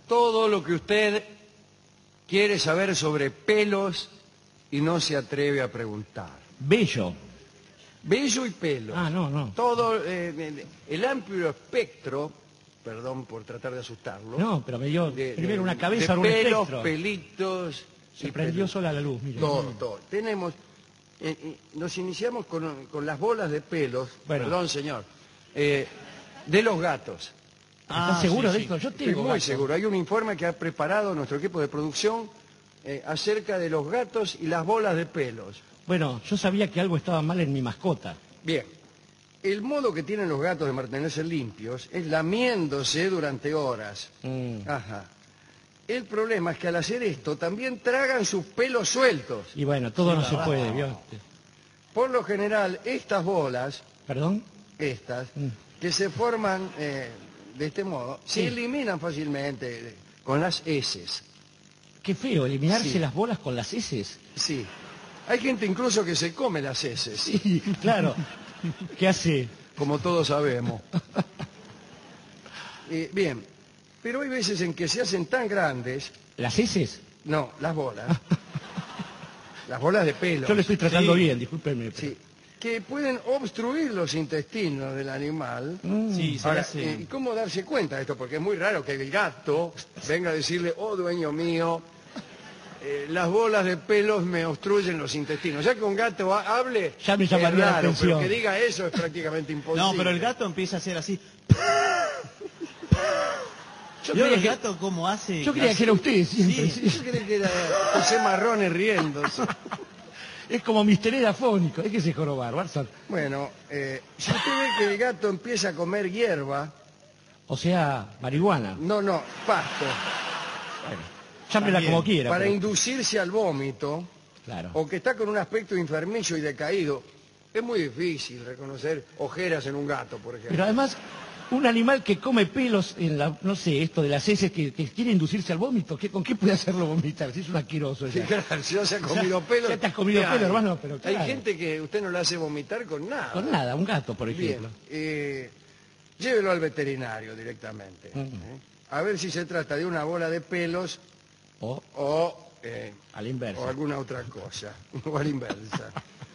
todo lo que usted quiere saber sobre pelos y no se atreve a preguntar. Bello. Vello y pelo. Ah, no. Todo el amplio espectro, perdón por tratar de asustarlo. No, pero me dio primero una cabeza, de ahora un pelos, espectro. pelitos. Se y prendió pelos. sola la luz, mire. Todo. Tenemos, nos iniciamos con las bolas de pelos, Bueno. perdón señor, de los gatos. ¿Estás seguro sí, de sí. esto? Yo Estoy tengo muy gato. seguro. Hay un informe que ha preparado nuestro equipo de producción acerca de los gatos y las bolas de pelos. Bueno, yo sabía que algo estaba mal en mi mascota. Bien, el modo que tienen los gatos de mantenerse limpios es lamiéndose durante horas. Ajá. El problema es que al hacer esto también tragan sus pelos sueltos. Y bueno, todo no se puede, ¿vio? Por lo general, estas bolas, ¿Perdón? que se forman de este modo, se eliminan fácilmente con las heces. Qué feo, eliminarse Sí. las bolas con las heces. Sí. Hay gente incluso que se come las heces, Sí, claro. ¿Qué hace? como todos sabemos. Bien, pero hay veces en que se hacen tan grandes, ¿Las heces? no, las bolas, las bolas de pelo, Yo le estoy tratando bien, discúlpenme. sí, que pueden obstruir los intestinos del animal. Sí, se Ahora, hace... ¿y cómo darse cuenta de esto? Porque es muy raro que el gato venga a decirle, oh, dueño mío, las bolas de pelos me obstruyen los intestinos. Ya que un gato hable, Ya me es llamaría la raro, atención. pero que diga eso es prácticamente imposible. No, pero el gato empieza a hacer así. Yo ¿Vio creía el que, gato cómo hace? yo creía que era usted siempre. Sí. sí. Yo creí que era José Marrones riéndose. Es como Mister afónico. Es que se jorobar, Watson. Bueno, si usted ve que el gato empieza a comer hierba, O sea, marihuana. no, pasto, Llámela También. como quiera. para pero- inducirse al vómito, Claro. o que está con un aspecto enfermizo y decaído, es muy difícil reconocer ojeras en un gato, por ejemplo. Pero además, un animal que come pelos en la, no sé, esto de las heces que quiere inducirse al vómito, ¿con qué puede hacerlo vomitar? Si es un asqueroso. Sí, ya. claro, si ya se ha comido pelo. ya te has comido ¿qué pelo, hay? hermano, pero claro. Hay gente que usted no le hace vomitar con nada. Con nada, un gato, por ejemplo. Bien, llévelo al veterinario directamente. A ver si se trata de una bola de pelos O o a la inversa. o alguna otra cosa, o a la inversa.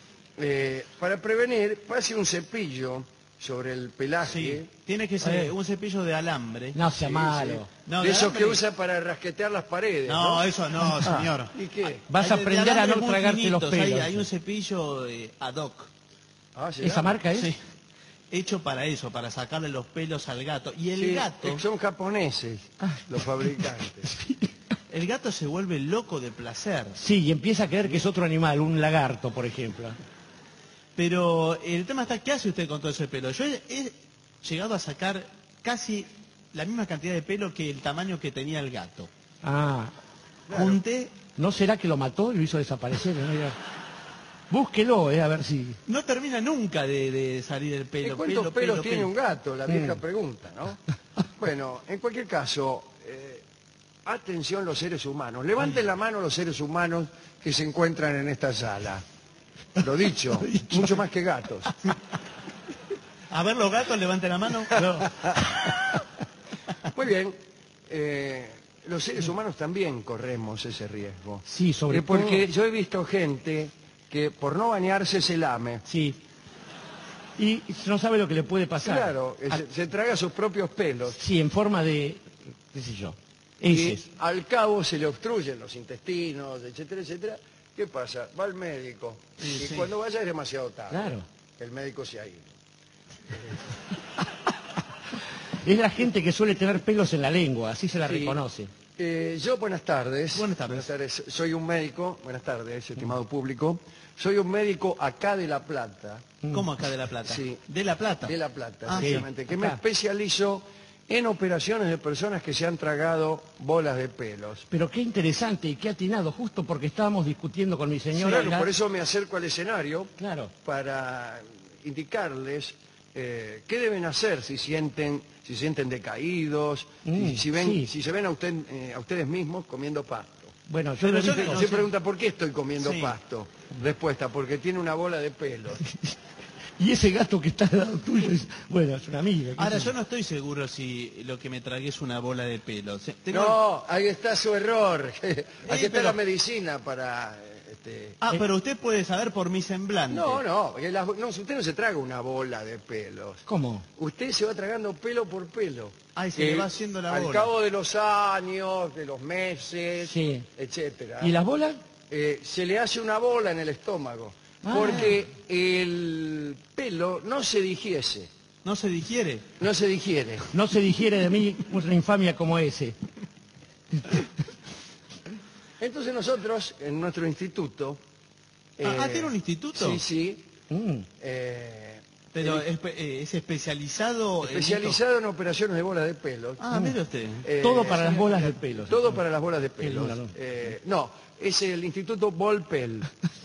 Para prevenir, pase un cepillo sobre el pelaje, Sí, tiene que ser un cepillo de alambre. No sea malo. No, de de esos alambre. que usa para rasquetear las paredes. No, eso no, señor. ¿Y qué? Vas a Hay de aprender a alambre no muy tragarte los finitos, pelos. Hay un cepillo ad hoc. Ah, ¿será? ¿Esa marca es? Sí. Hecho para eso, para sacarle los pelos al gato. Y el Sí, gato, son japoneses los fabricantes. el gato se vuelve loco de placer. Sí, y empieza a creer que es otro animal, un lagarto, por ejemplo. Pero el tema está, ¿qué hace usted con todo ese pelo? Yo he llegado a sacar casi la misma cantidad de pelo que el tamaño que tenía el gato. Ah, Junté, ¿no será que lo mató y lo hizo desaparecer? ¿No? Búsquelo, a ver si... no termina nunca de salir el ¿Y pelo. cuántos pelos tiene pelo. un gato? La vieja pregunta, ¿no? Bueno, en cualquier caso, atención los seres humanos. Levanten la mano los seres humanos que se encuentran en esta sala. Lo dicho, mucho más que gatos. A ver, los gatos, levanten la mano. No. Muy bien. Los seres humanos también corremos ese riesgo. Sí, sobre Porque todo... yo he visto gente que por no bañarse se lame. Sí. Y no sabe lo que le puede pasar. Claro, se traga sus propios pelos. Sí, en forma de, qué sé yo, Y heces. al cabo se le obstruyen los intestinos, etcétera, etcétera. ¿Qué pasa? Va al médico. Y sí. cuando vaya es demasiado tarde. Claro. El médico se ha ido. Es la gente que suele tener pelos en la lengua, así se la Sí. reconoce. Yo, buenas tardes. Buenas tardes. Soy un médico. Buenas tardes, estimado público. Soy un médico acá de La Plata. ¿Cómo acá de La Plata? Sí. ¿De La Plata? De La Plata, Ah, precisamente. sí, Que me acá. especializo en operaciones de personas que se han tragado bolas de pelos. Pero qué interesante y qué atinado, justo porque estábamos discutiendo con mi señora. Claro, por eso me acerco al escenario. Claro. Para indicarles qué deben hacer si sienten decaídos, sí. si se ven a ustedes mismos comiendo pasto. Bueno, yo Pero lo yo dije- no Se sé. pregunta, ¿por qué estoy comiendo Sí. pasto? Respuesta, porque tiene una bola de pelos. Y ese gato que está al lado tuyo es, bueno, es una amiga. ¿qué Ahora, sé yo no estoy seguro si lo que me tragué es una bola de pelo. No, ahí está su error. Aquí está pero- la medicina para... Pero usted puede saber por mi semblante. No, porque usted no se traga una bola de pelos. ¿Cómo? Usted se va tragando pelo por pelo. Ay, se le va haciendo la al bola. cabo de los años, de los meses, Sí. etcétera. ¿Y las bolas? Se le hace una bola en el estómago. Ah. Porque el pelo no se digiere. ¿No se digiere? No se digiere. No se digiere de mí una infamia como ese. Entonces nosotros, en nuestro instituto... ¿Tiene un instituto? Sí, sí. Mm. Pero es especializado Especializado en operaciones de bolas de pelo. Mire usted. Todo para las bolas de pelo. Todo para las bolas de pelo. Qué lindo. No, es el Instituto Volpel.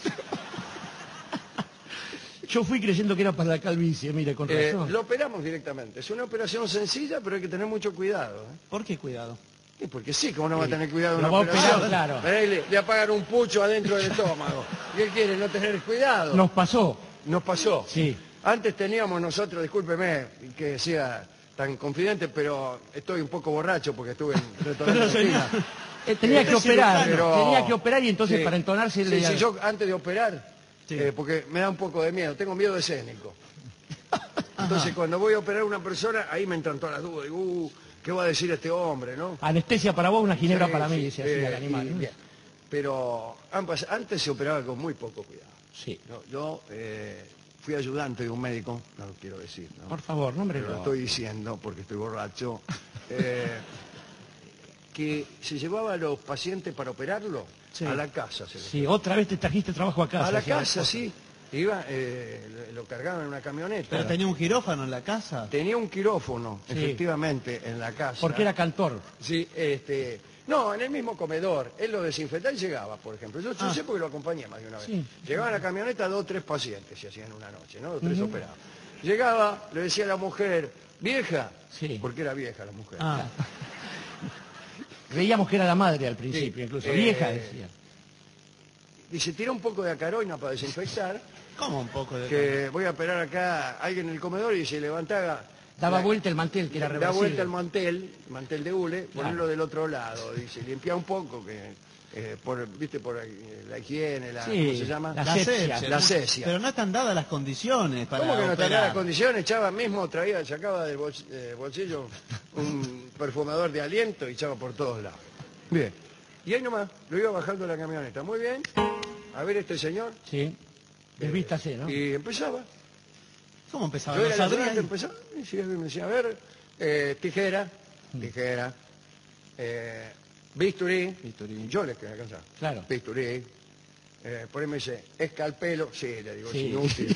Yo fui creyendo que era para la calvicie, mire, con razón. Lo operamos directamente. Es una operación sencilla, pero hay que tener mucho cuidado. ¿Por qué cuidado? Sí, porque sí, como no va a tener cuidado en Lo una va a operar, operación. claro. Pero ahí le apagan un pucho adentro del estómago. ¿Y él quiere no tener cuidado? Nos pasó. Nos pasó. Sí. Antes teníamos nosotros, discúlpeme que sea tan confidente, pero estoy un poco borracho porque estuve en restaurante Argentina. Tenía que operar, pero- tenía que operar y entonces Sí. para entonarse... Sí, yo antes de operar, Sí. porque me da un poco de miedo, tengo miedo escénico. Entonces cuando voy a operar a una persona, ahí me entran todas las dudas. Digo, ¿qué va a decir este hombre, no? Anestesia para vos, una ginebra Sí, para mí, sí, dice así el animal. y ¿no? bien. Pero antes se operaba con muy poco cuidado. Sí. Yo fui ayudante de un médico, no lo quiero decir, ¿no? Por favor, Pero lo nómbrelo. estoy diciendo porque estoy borracho. Que se llevaba a los pacientes para operarlo Sí. a la casa. Sí, otra vez te trajiste trabajo a casa. A la decía casa, vos. sí. Iba, lo cargaban en una camioneta. ¿Pero tenía un quirófano en la casa? Tenía un quirófano, Sí. efectivamente, en la casa. Porque era cantor. Sí, no, en el mismo comedor. Él lo desinfectaba y llegaba, por ejemplo. Yo sé porque lo acompañé más de una vez. Sí. Llegaba en la camioneta 2 o 3 pacientes, se hacían una noche, ¿no? 3 operados. Llegaba, le decía a la mujer, vieja, Sí. porque era vieja la mujer. Creíamos que era la madre al principio, Sí. incluso. Vieja, decía. Dice, tira un poco de acaroina para desinfectar, ¿Cómo un poco de...? que voy a operar acá a alguien en el comedor y dice, levantá... Daba vuelta el mantel, que era Da reversible. vuelta el mantel de hule, ponerlo del otro lado, dice, limpia un poco, que por la higiene, Sí, ¿cómo se llama? la La asepsia. asepsia. La asepsia. Pero no están dadas las condiciones para ¿Cómo que no operar? tenía las condiciones? Echaba mismo, sacaba del bolsillo un perfumador de aliento y echaba por todos lados. Bien. Y ahí nomás, lo iba bajando la camioneta. Muy bien. A ver este señor. Sí. Desvístase, ¿no? Y empezaba. ¿Cómo empezaba? Yo ¿No era la sabría? persona que empezaba. Y sí, me decía, a ver, tijera, bisturí. Bisturí. Yo le quedé cansado. Claro. Bisturí. Por ahí me dice, escalpelo. Sí, le digo, Sí. es inútil.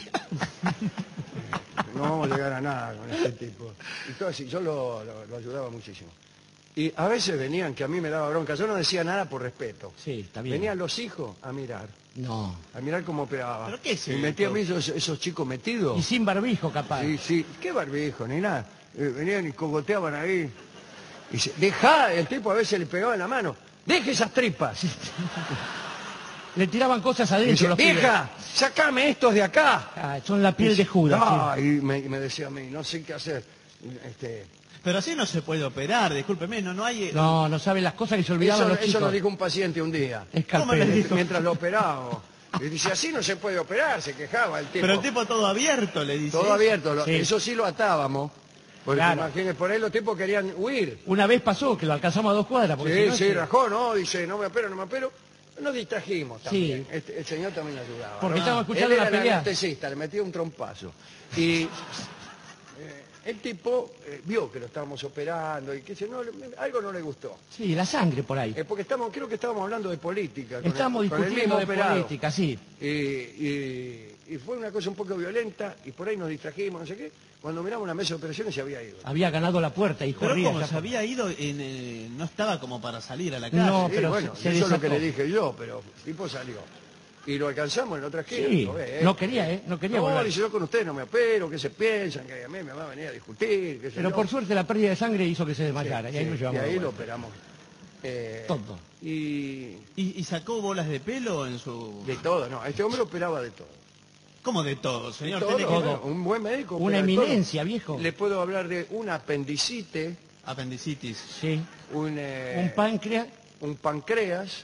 No vamos a llegar a nada con este tipo. Y todo así, yo lo ayudaba muchísimo. Y a veces venían, que a mí me daba bronca, yo no decía nada por respeto. Sí, está bien. Venían los hijos a mirar cómo operaba. ¿Pero qué es y esto? metía a mí esos chicos metidos. Y sin barbijo, capaz. Sí, sí, qué barbijo, ni nada. Venían y cogoteaban ahí. Y dice, dejá, el tipo a veces le pegaba en la mano, deje esas tripas. Le tiraban cosas Y adentro. dice, los pibes. vieja, sacame estos de acá. Ah, son la piel de Judas. sí. Ah, y me decía a mí, no sé qué hacer. Pero así no se puede operar, discúlpeme, no hay... No, no saben las cosas que se olvidaban los Eso chicos. nos dijo un paciente un día, Escalpel. mientras lo operábamos. Y dice, así no se puede operar, se quejaba el tipo. Pero el tipo todo abierto, le dice. Todo abierto, Sí. eso sí lo atábamos. Porque Claro. imagínense, por ahí los tipos querían huir. Una vez pasó que lo alcanzamos a 2 cuadras. Porque si Sí, no, sí, se- rajó, ¿no? Dice, no me apero. Nos distrajimos también. Sí. El señor también ayudaba. Porque ¿no? estábamos escuchando Él una era el pelea. anestesista, le metía un trompazo. Y el tipo vio que lo estábamos operando y que algo no le gustó. Sí, la sangre por ahí. Porque creo que estábamos hablando de política. Estamos con el discutiendo mismo de operado. política, sí. Y fue una cosa un poco violenta y por ahí nos distrajimos, no sé qué. Cuando miramos la mesa de operaciones se había ido. Había ganado la puerta y Pero corría. como ya se por- había ido, no estaba como para salir a la calle. No, Sí, pero bueno, se eso es lo que desató. le dije yo, pero el tipo salió. Y lo alcanzamos en otra esquina. Sí, lo ve, no quería, no quería No, volver. dice, yo con usted no me opero, ¿qué se piensan? Que a mí me va a venir a discutir, qué sé Pero yo. por suerte la pérdida de sangre hizo que se desmayara. y ahí Sí, lo y llevamos. de ahí lo vuelta. operamos. Todo. Y ¿Y sacó bolas de pelo en su...? de todo, no, este hombre operaba de todo. ¿Cómo de todo, señor? Todo, Tiene que- bueno, un buen médico. Una opera de todo. eminencia, viejo. Le puedo hablar de un apendicitis, Apendicitis. Sí. un Un páncreas. un páncreas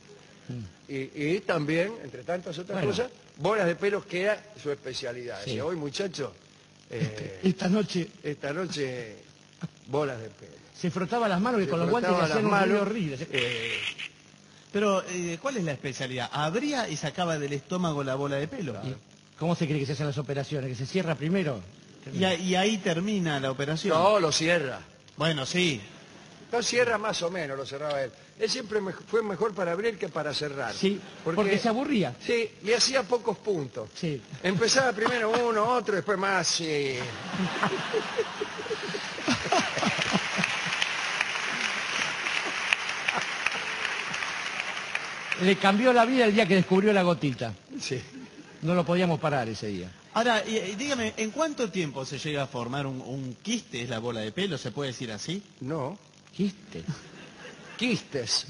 y también, entre tantas otras Bueno. cosas, bolas de pelos, que era su especialidad. Sí. Decía, hoy muchacho, Esta noche esta noche bolas de pelo. se frotaba las manos y Se con los guantes le frotaba hacían un las ruido manos, horrible. Pero, ¿cuál es la especialidad? Abría y sacaba del estómago la bola de pelo. ¿Cómo se cree que se hacen las operaciones? ¿Que se cierra primero? Y ahí termina la operación. No, lo cierra. Bueno, sí. No cierra más o menos, lo cerraba él. Él siempre fue mejor para abrir que para cerrar. Sí, porque se aburría. Sí, le hacía pocos puntos. Sí. Empezaba primero uno, otro, después más. Sí. Le cambió la vida el día que descubrió la gotita. Sí. No lo podíamos parar ese día. Ahora, y dígame, ¿en cuánto tiempo se llega a formar un quiste, es la bola de pelo? ¿Se puede decir así? No, ¿Quiste? quistes.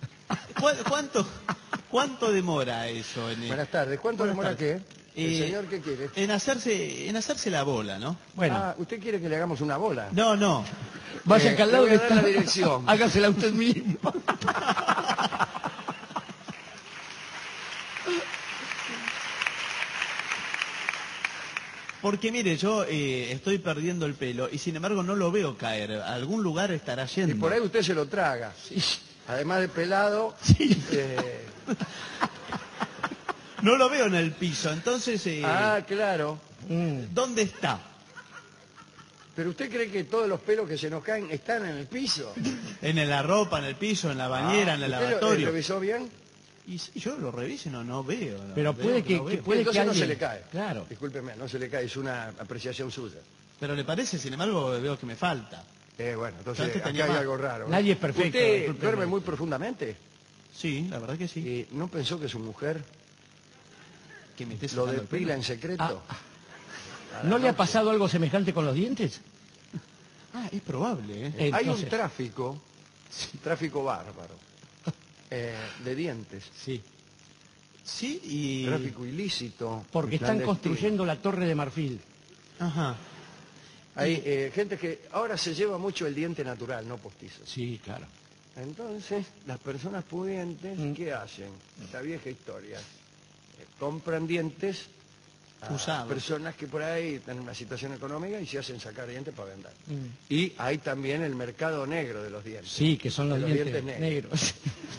¿Cuánto demora eso? Buenas tardes. ¿Cuánto Buenas demora tardes. qué? ¿El señor qué quiere? En hacerse la bola, ¿no? Bueno, Ah, ¿usted quiere que le hagamos una bola? No. vaya acá al lado le voy que a dar está. la dirección. Hágasela usted mismo. Porque mire, yo estoy perdiendo el pelo y sin embargo no lo veo caer. A algún lugar estará Y yendo. por ahí usted se lo traga. Además de pelado, Sí. No lo veo en el piso, entonces, claro. ¿dónde está? Pero usted cree que todos los pelos que se nos caen están en el piso. ¿En la ropa, en el piso, en la bañera, en el ¿Usted lo lavatorio? revisó bien? Y si yo lo reviso y no veo. Pero puede que no veo. puede Entonces que no se alguien- le cae. Claro. Discúlpeme, no se le cae, es una apreciación suya. Pero le parece, sin embargo, veo que me falta. Bueno, entonces Antes acá tenía hay más. algo raro. ¿no? Nadie es perfecto, ¿Usted discúlpeme. duerme muy profundamente? Sí, la verdad que sí. ¿Y no pensó que su mujer Que me esté lo sacando el pelo. depila en secreto? ¿No le ha pasado algo semejante con los dientes? Es probable, ¿eh? Hay No un sé. tráfico bárbaro, de dientes. Sí. Sí, y... Tráfico ilícito. Porque están clandestino. construyendo la Torre de Marfil. Ajá. Hay gente que ahora se lleva mucho el diente natural, no postizo. Sí, claro. Entonces, las personas pudientes, ¿qué hacen? Esta vieja historia. Compran dientes a Usados. personas que por ahí están en una situación económica y se hacen sacar dientes para vender. Y hay también el mercado negro de los dientes. Sí, que son los De dientes, negros. negros.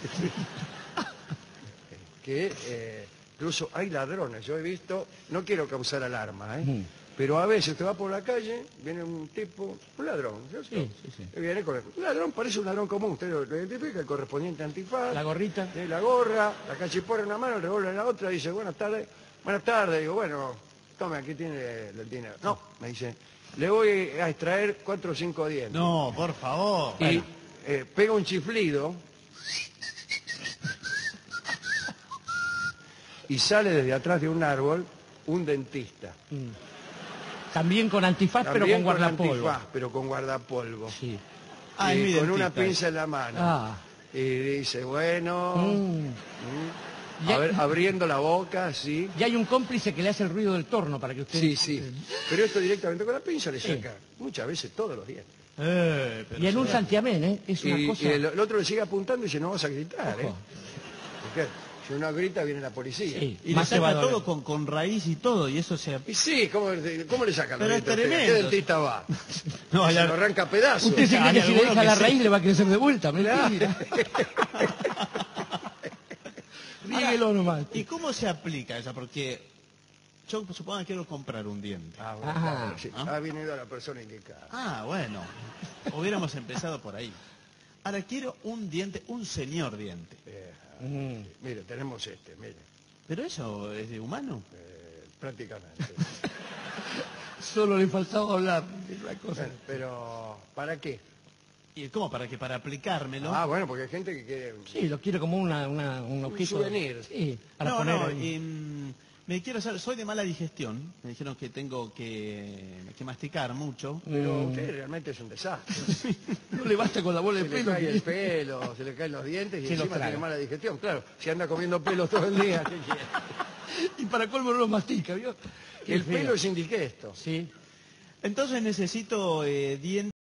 Que incluso hay ladrones. Yo he visto, no quiero causar alarma, pero a veces te va por la calle, viene un tipo, un ladrón, ¿cierto? Sí, sí, sí. Que viene con un ladrón, parece un ladrón común, usted lo identifica, el correspondiente antifaz, La gorrita. tiene la gorra, la cachipora en una mano, el revólver en la otra, dice, buenas tardes, digo, bueno, tome, aquí tiene el dinero. No, me dice, le voy a extraer 4 o 5 dientes. No, por favor. Y pega un chiflido y sale desde atrás de un árbol un dentista. También con antifaz, pero También con guardapolvo. antifaz, pero con guardapolvo. Sí. Es mi Con una dentista. pinza en la mano. Ah. Y dice, bueno, Y a hay- ver, abriendo la boca, sí. Y hay un cómplice que le hace el ruido del torno para que usted... Sí, sí. Pero esto directamente con la pinza le saca muchas veces todos los dientes. Pero Y en un señor, santiamén, ¿eh? Es una Y, cosa... y el otro le sigue apuntando y dice, no vas a gritar, ¿eh? Ojo. Porque si uno grita viene la policía. Sí. Y le Más se va a saca doler. todo con raíz y todo, y eso se... Y sí, ¿cómo le sacan los Pero es dientes a usted? ¿Qué tremendo. dentista va? No, Se ya- lo arranca a pedazos. Usted se cree Hay que si le alguno deja que la sí. raíz le va a crecer de vuelta, mentira. Dígelo nomás. ¿Y cómo se aplica esa? Porque yo supongo que quiero comprar un diente. Ah, bueno, Ajá. claro, sí. Ha venido la persona indicada. Bueno, hubiéramos empezado por ahí. Ahora quiero un diente, un señor diente. Mire, tenemos este, mire, ¿Pero eso es de humano? prácticamente. Solo le faltaba hablar. Es la cosa. Bueno, pero, ¿para qué? ¿Y cómo? ¿Para qué? ¿Para aplicármelo? Ah, bueno, porque hay gente que quiere... Sí, lo quiero como un objeto. souvenir. Sí, para no, poner no, en- me quiero hacer, soy de mala digestión. Me dijeron que tengo que masticar mucho. Pero usted realmente es un desastre. No le basta con la bola de Se le pelo. cae el pelo, se le caen los dientes y Se lo encima traga. tiene mala digestión. Claro, si anda comiendo pelos todo el día, ¿qué quiere? Y para colmo no lo mastica, ¿vio? Qué El feo. pelo es indigesto. Sí. Entonces necesito dientes